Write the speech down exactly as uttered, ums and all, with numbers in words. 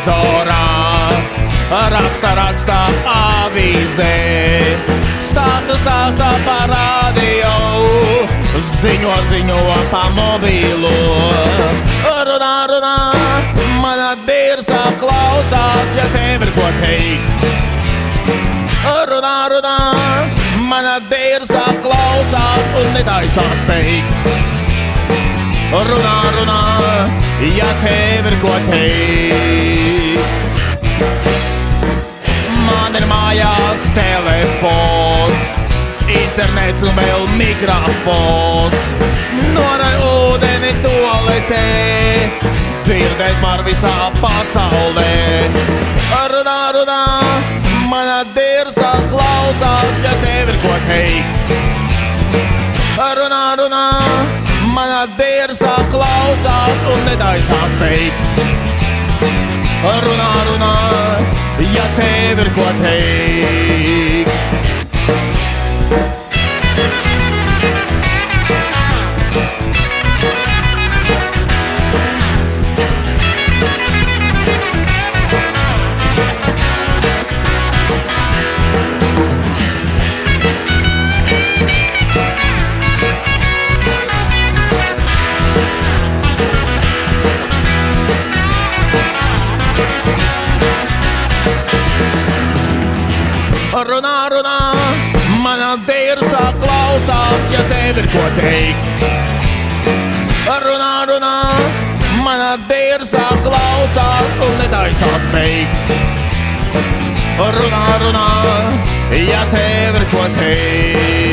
televizorā, raksta, raksta avīzē, stāsta, stāsta par radio, ziņo, ziņo pa mobīlu. Runā, runā, mana dirsa klausās, ja tev ir ko teikt. Runā, runā, mana dirsa klausās un netaisās beigt. Runā, runā, ja tev ir ko teikt. Man ir mājās telefons, internets un vēl mikrofons. Norai ūdeni toaletē, dzirdēt man visā pasaulē. Runā, runā, mana dirsa klausās, ja tev ir ko teikt. Runā, runā, mana dirsa klausās un netaisās beigt. Runā, runā, ja tev ir ko teikt. Runā, runā, mana dirsa klausās, ja tev ir ko teikt. Runā, runā, mana dirsa klausās un netaisās beigt. Runā, runā, ja tev ir ko teikt.